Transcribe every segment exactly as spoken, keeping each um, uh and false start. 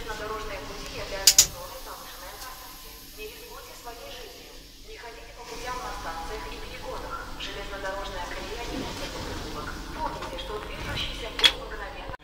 железнодорожные пути являются зоной повышенной опасности. Не рискуйте своей жизнью. Не ходите по путям на станциях и перегонах. Железнодорожная колея не несет уступок. Помните, что движущийся поезд мгновенно...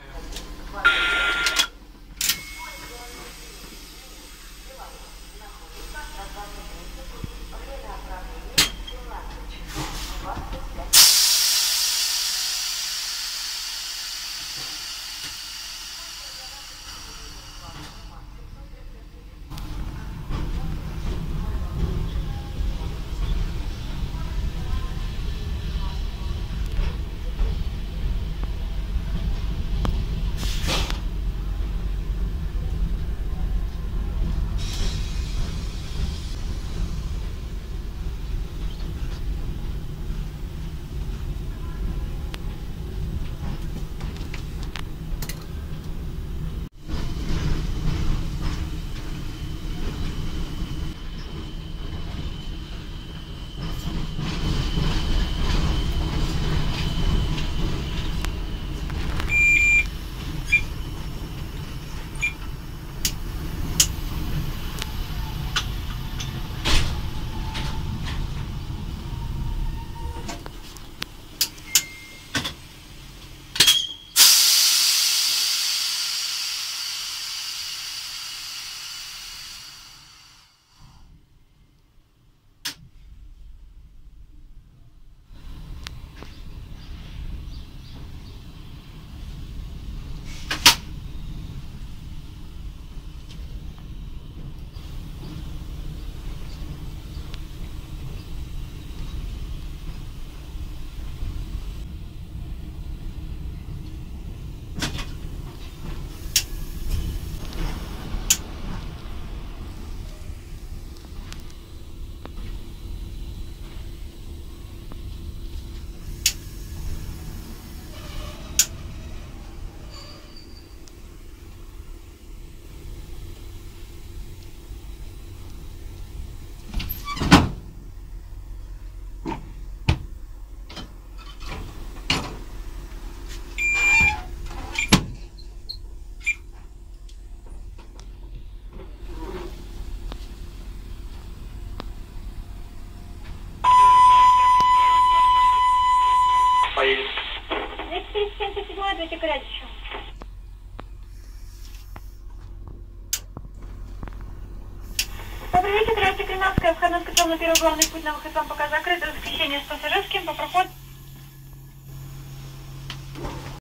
Добрый вечер, Тринадцатая Креманская, входной скачал на первый главный путь на выход вам пока закрыт. Восхищение с пассажирским по проходу.